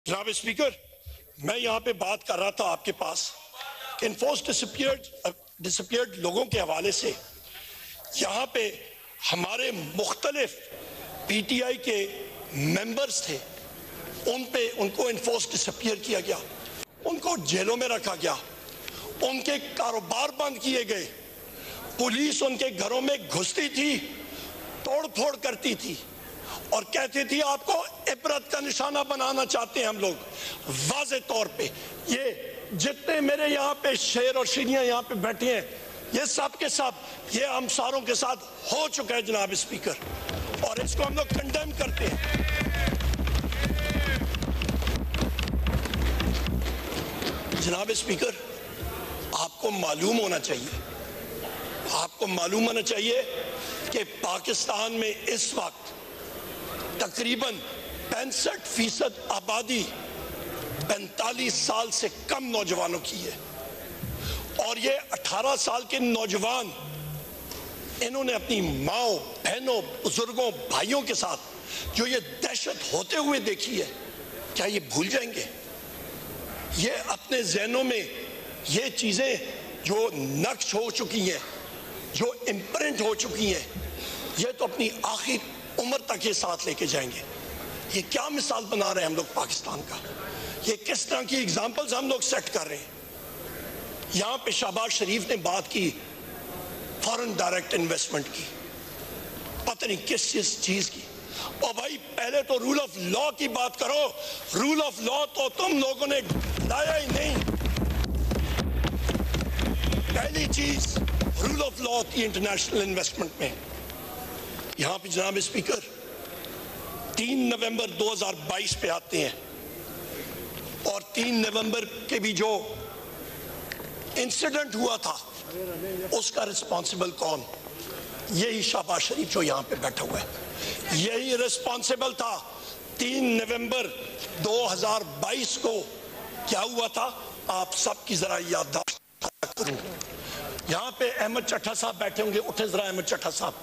جناب اسپیکر، میں یہاں پہ بات کر رہا تھا آپ کے پاس کہ انفورس ڈسپیئرڈ لوگوں کے حوالے سے یہاں پہ ہمارے مختلف پی ٹی آئی کے ممبرز تھے، ان کو انفورس ڈسپیئر کیا گیا، ان کو جیلوں میں رکھا گیا، ان کے کاروبار بند کیے گئے، پولیس ان کے گھروں میں گھستی تھی، توڑ پھوڑ کرتی تھی اور کہتی تھی آپ کو عبرت کا نشانہ بنانا چاہتے ہیں ہم لوگ۔ واضح طور پہ یہ جتنے میرے یہاں پہ شیر اور شیریاں یہاں پہ بیٹھے ہیں، یہ سب کے سب یہ ہمساروں کے ساتھ ہو چکا ہے جناب اسپیکر، اور اس کو ہم لوگ کنڈیم کرتے ہیں۔ جناب اسپیکر، آپ کو معلوم ہونا چاہیے کہ پاکستان میں اس وقت تقریباً 65% آبادی 45 سال سے کم نوجوانوں کی ہے، اور یہ 18 سال کے نوجوان انہوں نے اپنی ماؤں، بہنوں، بزرگوں، بھائیوں کے ساتھ جو یہ دہشت ہوتے ہوئے دیکھی ہے، کیا یہ بھول جائیں گے؟ یہ اپنے ذہنوں میں یہ چیزیں جو نقش ہو چکی ہیں، جو امپرنٹ ہو چکی ہیں، یہ تو اپنی آخر عمر تک یہ ساتھ لے کے جائیں گے۔ یہ کیا مثال بنا رہے ہیں ہم لوگ پاکستان کا؟ یہ کس طرح کی اگزامپلز ہم لوگ سیٹ کر رہے ہیں؟ یہاں پہ شہباز شریف نے بات کی فارن ڈائریکٹ انویسٹمنٹ کی، پتہ نہیں کس چیز کی۔ اور بھائی پہلے تو رول آف لا کی بات کرو، رول آف لا تو تم لوگوں نے لایا ہی نہیں۔ پہلی چیز رول آف لا ہوتی ہے انٹرنیشنل انویسٹمنٹ میں۔ یہاں پہ جناب اسپیکر 3 نومبر 2022 پہ آتے ہیں، اور 3 نومبر کے بھی جو انسیڈنٹ ہوا تھا اس کا رسپانسبل کون؟ یہی شہباز شریف جو یہاں پہ بیٹھا ہوا ہے، یہی رسپانسبل تھا۔ 3 نومبر 2022 کو کیا ہوا تھا آپ سب کی ذرا یادداشت کروں۔ یہاں پہ احمد چٹھا صاحب بیٹھے ہوں گے، اٹھے ذرا احمد چٹھا صاحب۔